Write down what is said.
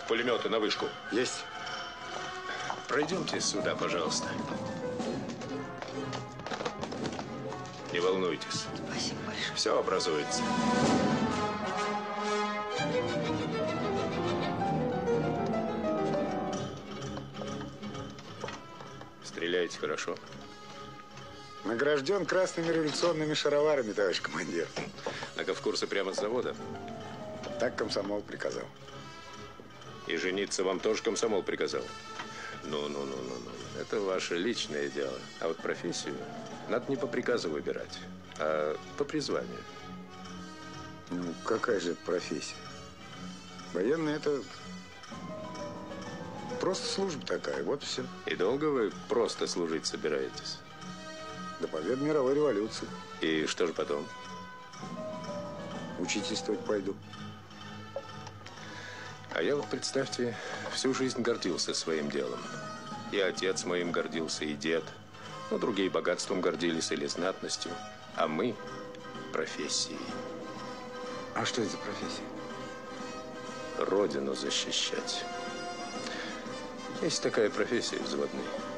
пулеметы на вышку. Есть. Пройдемте сюда, пожалуйста. Не волнуйтесь. Спасибо большое. Все образуется. Стреляете хорошо? Награжден красными революционными шароварами, товарищ командир. На ковкурсы прямо с завода? Так комсомол приказал. И жениться вам тоже комсомол приказал? Ну. Это ваше личное дело. А вот профессию надо не по приказу выбирать, а по призванию. Ну, какая же это профессия? Военный – это просто служба такая, вот и все. И долго вы просто служить собираетесь? До победы мировой революции. И что же потом? Учительствовать пойду. А я вот, представьте, всю жизнь гордился своим делом. И отец моим гордился, и дед. Но другие богатством гордились или знатностью. А мы профессией. А что это за профессия? Родину защищать. Есть такая профессия взводный.